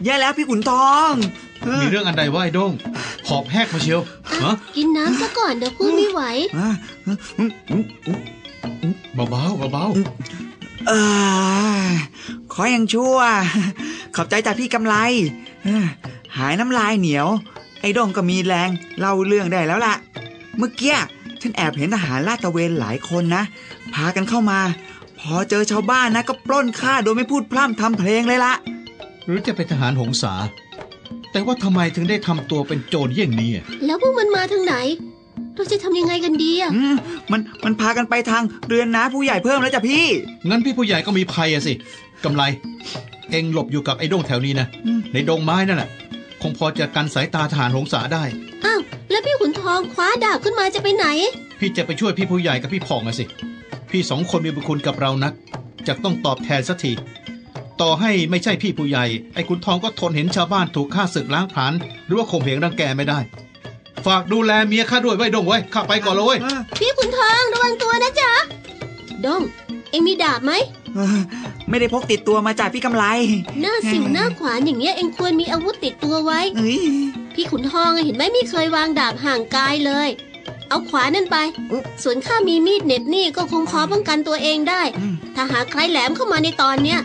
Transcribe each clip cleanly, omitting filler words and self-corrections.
แย่แล้วพี่ขุนทองมีเรื่องอันใดวะไอ้โด้งหอบแหกมาเชียวกินน้ำซะก่อนเดี๋ยวพูดไม่ไหวเบาๆเบาขอยังชั่วขอบใจจากพี่กำไลหายน้ำลายเหนียวไอ้โด้งก็มีแรงเล่าเรื่องได้แล้วล่ะเมื่อกี้ฉันแอบเห็นทหารลาดตระเวนหลายคนนะพากันเข้ามาพอเจอชาวบ้านนะก็ปล้นฆ่าโดยไม่พูดพร่ำทำเพลงเลยละหรือจะเป็นทหารหงสาแต่ว่าทำไมถึงได้ทำตัวเป็นโจรเยี่ยงนี้แล้วพวกมันมาทางไหนเราจะทำยังไงกันดีมันพากันไปทางเรือนน้าผู้ใหญ่เพิ่มแล้วจ้ะพี่งั้นพี่ผู้ใหญ่ก็มีภัยสิกำไลเอ็งหลบอยู่กับไอ้โด้งแถวนี้นะในดงไม้นั่นแหละคงพอจะกันสายตาทหารหงสาได้อ้าวแล้วพี่ขุนทองคว้าดาบขึ้นมาจะไปไหนพี่จะไปช่วยพี่ผู้ใหญ่กับพี่ผ่องสิพี่สองคนมีบุญคุณกับเรานักจะต้องตอบแทนสักทีต่อให้ไม่ใช่พี่ผู้ใหญ่ไอ้ขุนทองก็ทนเห็นชาวบ้านถูกฆ่าศึกล้างผลาญหรือว่าข่มเหงรังแกไม่ได้ฝากดูแลเมียข้าด้วยไว้ดงไว้ข้าไปก่อนเลยเว้ยพี่ขุนทองระวังตัวนะจ๊ะดงเอ็งมีดาบไหมไม่ได้พกติดตัวมาจากพี่กำไลหน้าสิวหน้าขวานอย่างเงี้ยเอ็งควรมีอาวุธติดตัวไว้พี่ขุนทองเห็นไหมไม่เคยวางดาบห่างกายเลยเอาขวานั่นไปส่วนข้ามีมีดเหน็บนี่ก็คงพอป้องกันตัวเองได้ถ้าหากใครแหลมเข้ามาในตอนเนี้ย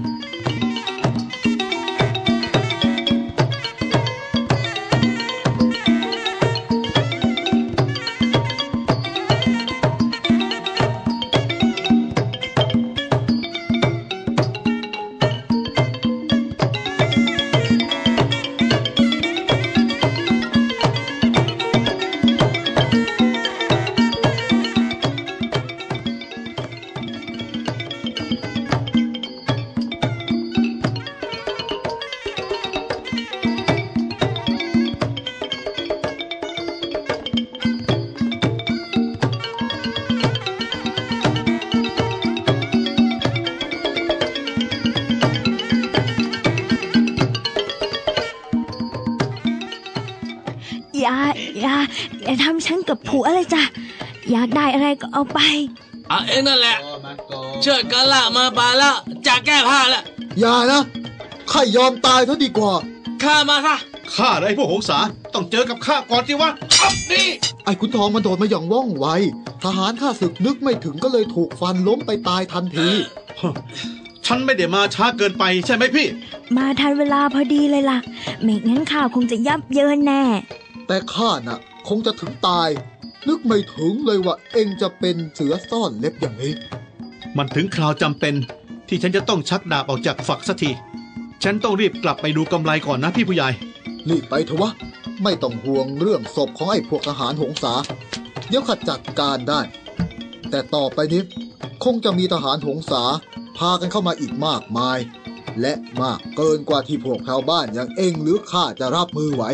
อย่าทำฉันกับผัวเลยจ้ะอยากได้อะไรก็เอาไปเองนั่นแหละเชิดกะละมาบาละจะแก้ผ้าละอย่านะข้ายอมตายเท่าดีกว่าข้ามาค่ะข้าได้พวกหงสาต้องเจอกับข้าก่อนสิวะนี่ไอ้ขุนทองมันโดดมาอย่างว่องไวทหารข้าศึกนึกไม่ถึงก็เลยถูกฟันล้มไปตายทันทีฉันไม่ได้มาช้าเกินไปใช่ไหมพี่มาทันเวลาพอดีเลยล่ะไม่งั้นข้าคงจะยับเยินแน่แต่ข้าน่ะคงจะถึงตายนึกไม่ถึงเลยว่าเอ็งจะเป็นเสือซ่อนเล็บอย่างนี้มันถึงคราวจำเป็นที่ฉันจะต้องชักดาบออกจากฝักสักทีฉันต้องรีบกลับไปดูกำไลก่อนนะพี่ผู้ใหญ่รีบไปเถอะวะไม่ต้องห่วงเรื่องศพของไอ้พวกทหารหงสาเดี๋ยวข้าจัดการได้แต่ต่อไปนี้คงจะมีทหารหงสาพากันเข้ามาอีกมากมายและมากเกินกว่าที่พวกชาวบ้านอย่างเอ็งหรือข้าจะรับมือไหว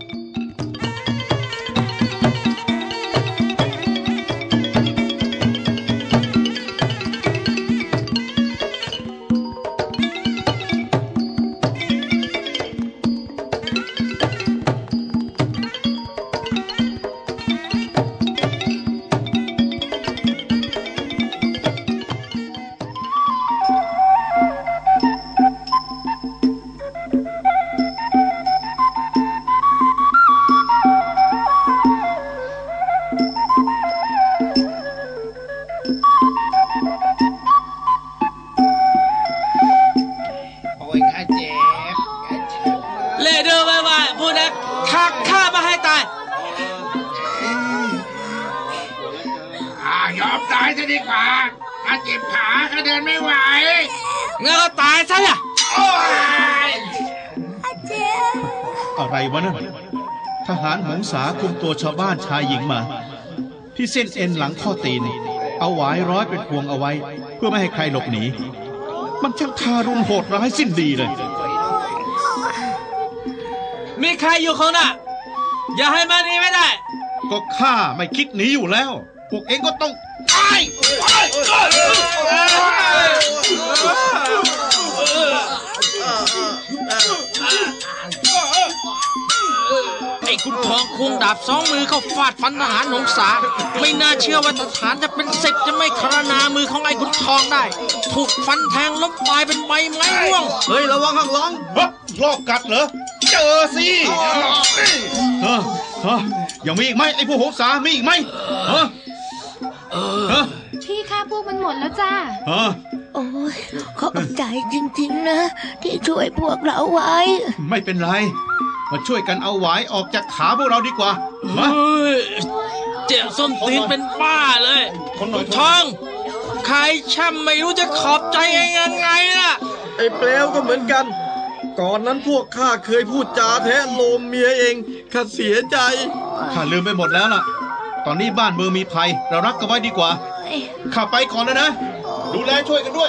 ยอมตายซะดีกว่าถ้าเจ็บขาก็เดินไม่ไหวงั้นก็ตายซะเนี่ยอะไรวะนั่นทหารหงสาคุมตัวชาวบ้านชายหญิงมาที่เส้นเอ็นหลังข้อตีนเอาหวายร้อยเป็นพวงเอาไว้เพื่อไม่ให้ใครหลบหนีมันช่างทารุณโหดร้ายสิ้นดีเลยมีใครอยู่ข้างหน้าอย่าให้มันหนีไม่ได้ก็ข้าไม่คิดหนีอยู่แล้วพวกเองก็ต้องตายไอ้ขุนทองควงดาบสองมือเข้าฟาดฟันทหารหงสาไม่น่าเชื่อว่าทหารจะเป็น10จะไม่คารนามือของไอ้ขุนทองได้ ถูกฟันแทงล้มตายเป็นใบไม้ร่วงเฮ้ยระวังข้างหลังลอกกัดเหรอเจอสิยังมีอีกไหมไอ้พวกหงสามีอีกไหมพี่ฆ่าพวกมันหมดแล้วจ้าโอ้ยขอบใจจริงๆนะ ที่ช่วยพวกเราไว้ไม่เป็นไรมาช่วยกันเอาหวายออกจากขาพวกเราดีกว่ามาเจ็บส้นตีนเป็นบ้าเลยขุนทองใครช่ำไม่รู้จะขอบใจยังไงล่ะไอ้เปลวก็เหมือนกัน ก่อนนั้นพวกข้าเคยพูดจาแทะโลมเมียเองข้าเสียใจข้าลืมไปหมดแล้วล่ะตอนนี้บ้านเมืองมีภัยเรารักกันไว้ดีกว่าข้าไปก่อนแล้วนะดูแลช่วยกันด้วย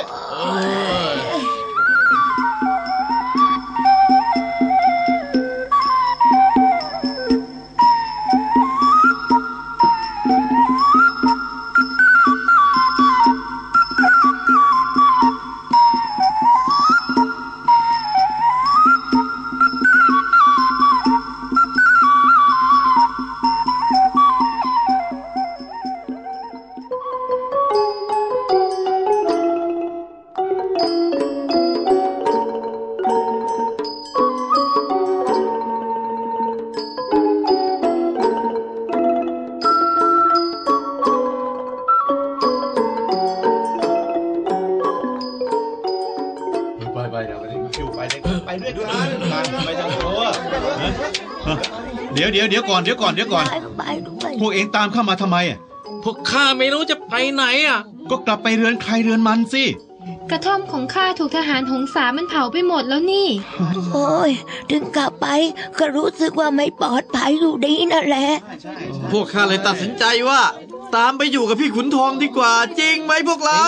เดี๋ยวก่อนพวกเองตามเข้ามาทำไมอ่ะพวกข้าไม่รู้จะไปไหนอ่ะก็กลับไปเรือนใครเรือนมันสิกระท่อมของข้าถูกทหารหงสามันเผาไปหมดแล้วนี่โอ้ยถึงกลับไปก็รู้สึกว่าไม่ปลอดภัยอยู่ดีนั่นแหละพวกข้าเลยตัดสินใจว่า ตามไปอยู่กับพี่ขุนทองดีกว่าจริงไหมพวกเรา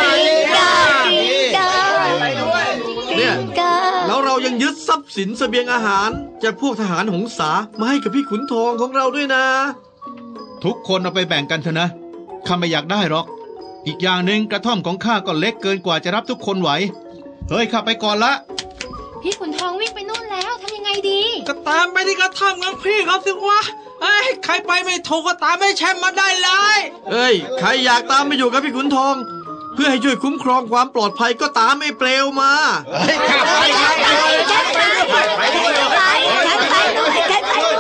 เนี่ยแล้วเรายังยึดทรัพย์สินเสบียงอาหารจากพวกทหารหงสามาให้กับพี่ขุนทองของเราด้วยนะทุกคนเอาไปแบ่งกันเถอะนะข้าไม่อยากได้หรอกอีกอย่างหนึ่งกระท่อมของข้าก็เล็กเกินกว่าจะรับทุกคนไหวเฮ้ยข้าไปก่อนละพี่ขุนทองวิ่งไปนู่นแล้วทำยังไงดีก็ตามไปที่กระท่อมของพี่เขาสิวะใครไปไม่ถูกก็ตามไม่แชมป์มาได้เลยใครอยากตามไปอยู่กับพี่ขุนทอง เพื่อให้ช่วยคุ้มครองความปลอดภัยก็ตามไอ้เปลวมาไป